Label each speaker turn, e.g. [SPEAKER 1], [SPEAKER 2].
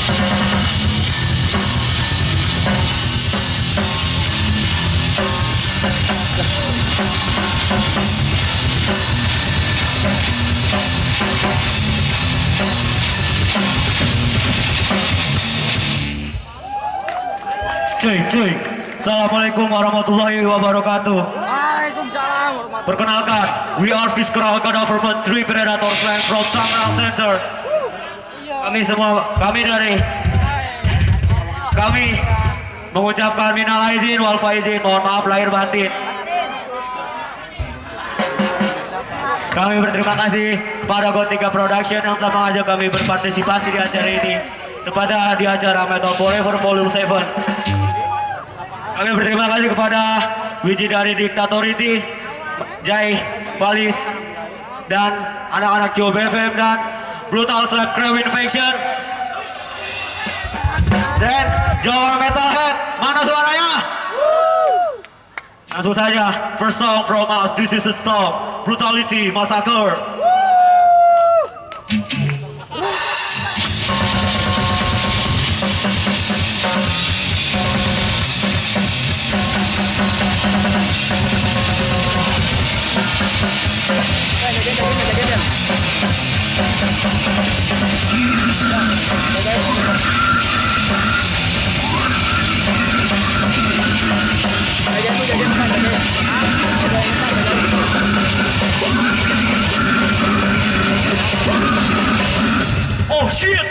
[SPEAKER 1] Cuy, Assalamualaikum warahmatullahi wabarakatuh.
[SPEAKER 2] Waalaikumsalam.
[SPEAKER 1] Perkenalkan, we are Fiscal Government 3 Predator Slang from Tangerang Center. Kami mengucapkan minal aizin wal faizin, mohon maaf lahir batin. Kami berterima kasih kepada Gotika Production yang telah mengajak kami berpartisipasi di acara ini, tepatnya di acara Metal Forever Volume 7. Kami berterima kasih kepada Wiji dari Dictatority, Jai, Valis, dan anak-anak COBFM dan Brutal Slap Crew Infection. Dan Jawa Metalhead, mana suaranya? Langsung saja, first song from us, this is the song, Brutality Massacre. Oh shit!